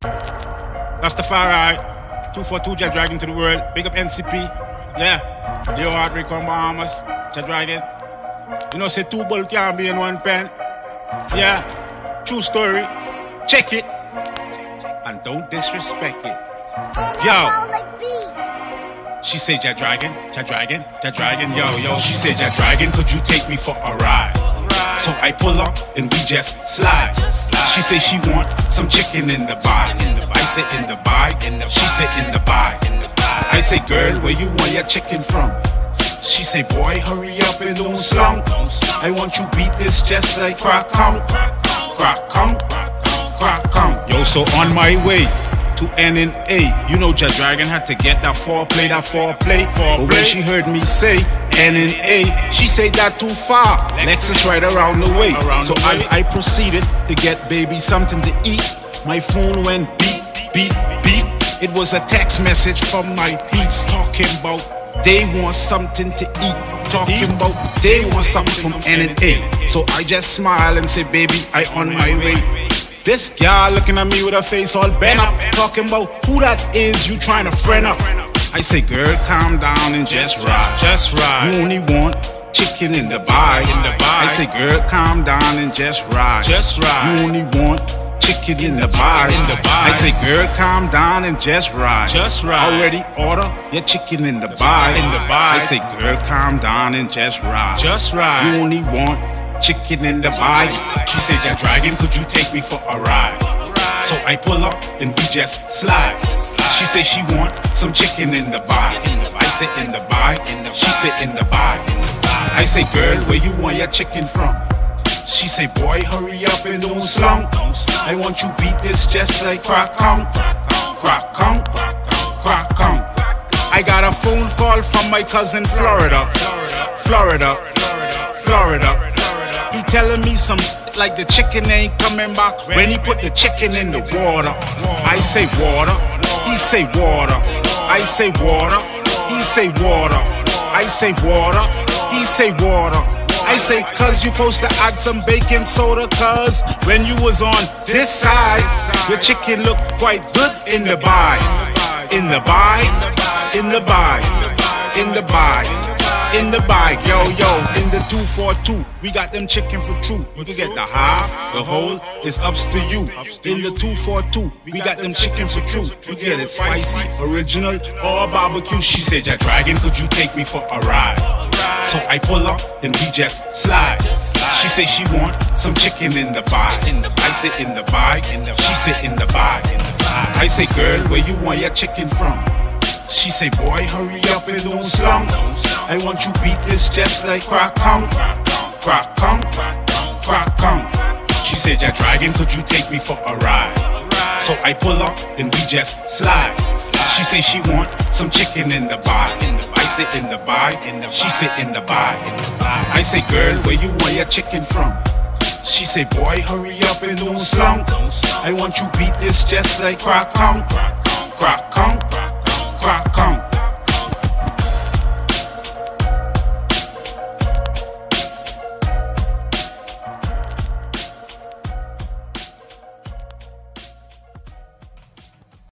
Rastafari, 242 JAH Dragon to the world. Big up NCP. Yeah. JAH DRAGON Bahamas. JAH Dragon. You know, say two bull can't be in one pen. Yeah. True story. Check it. And don't disrespect it. Yo. She said, JAH Dragon, JAH Dragon, JAH Dragon. Yo. She said, JAH Dragon, could you take me for a ride? So I pull up and we just slide. She say she want some chicken in the bag. I say in the bag. She say in the bag. I say, girl, where you want your chicken from? She say, boy, hurry up and don't slump. I want you beat this just like crack count. Crack count, crack count. Yo, so on my way to NNA, you know JAH Dragon had to get that foreplay. But when she heard me say NNA, she said that too far. Lexus right around the way. So as I proceeded to get baby something to eat, my phone went beep, beep, beep. It was a text message from my peeps talking about they want something to eat. Talking about they want something from NNA. So I just smile and say, baby, I on my way. This girl looking at me with her face all bent up, talking about who that is you trying to friend up. I say, girl, calm down and just ride. Just ride. You only want chicken in the bag. I say, girl, calm down and just ride. Just ride. You only want chicken in the bag. I say, girl, calm down and just ride. Just ride. Already order your chicken in the bag. I say, girl, calm down and just ride. Just ride. You only want chicken in the bag. She said, JAH Dragon, could you take me for a ride? So I pull up and we just slide. She say she want some chicken in the bag. I say in the bag. She say in the bag. I say, girl, where you want your chicken from? She say, boy, hurry up and don't slump. I want you beat this just like crack count. Crack count, crack count. I got a phone call from my cousin Florida. He telling me some like the chicken ain't coming back when he put the chicken in the water. I say water, he say water. I say water, he say water. I say water, he say water. I say, cuz you supposed to add some baking soda, cuz when you was on this side, your chicken looked quite good in the bag. In the bag, in the bag, in the bag. In the bag, yo, in the 242, we got them chicken for true. You can get the half, the whole, it's ups to you. In the 242, we got them chicken for true. You get it spicy, original, or barbecue. She said, JAH Dragon, could you take me for a ride? So I pull up and we just slide. She say she want some chicken in the bag. I say in the bag, she say in the bag. I say, girl, where you want your chicken from? She say, boy, hurry up and don't slump. I want you beat this just like crack count. Crack count, crack count. She said, JAH Dragon, could you take me for a ride? So I pull up and we just slide. She say she want some chicken in the bag. I say in the bag, she say in the bag. I say, girl, where you want your chicken from? She say, boy, hurry up and don't slump. I want you beat this just like crack count. Crack count, crack count.